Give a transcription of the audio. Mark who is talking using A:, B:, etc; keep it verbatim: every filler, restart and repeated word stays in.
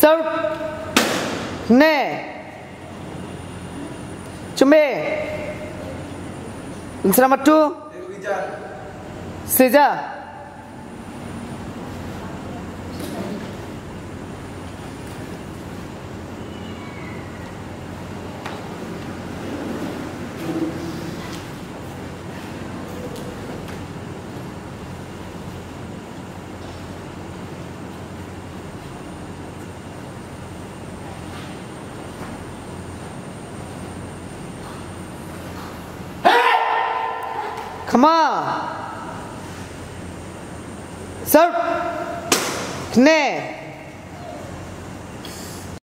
A: Serve. 네. 준비. Inside number two. Sija. Come on. Serve. 네.